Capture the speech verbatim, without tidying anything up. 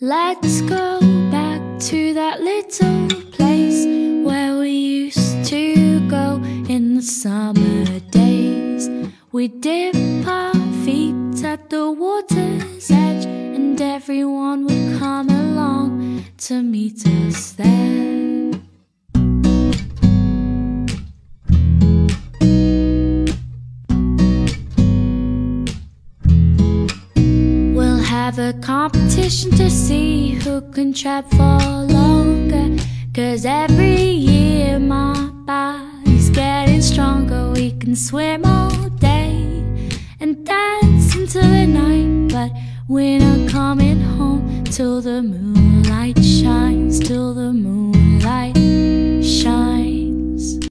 Let's go back to that little place where we used to go in the summer days. We'd dip our feet at the water's edge, and everyone would come along to meet us there. Have a competition to see who can trap for longer, 'cause every year my body's getting stronger. We can swim all day and dance into the night, but we're not coming home till the moonlight shines, till the moon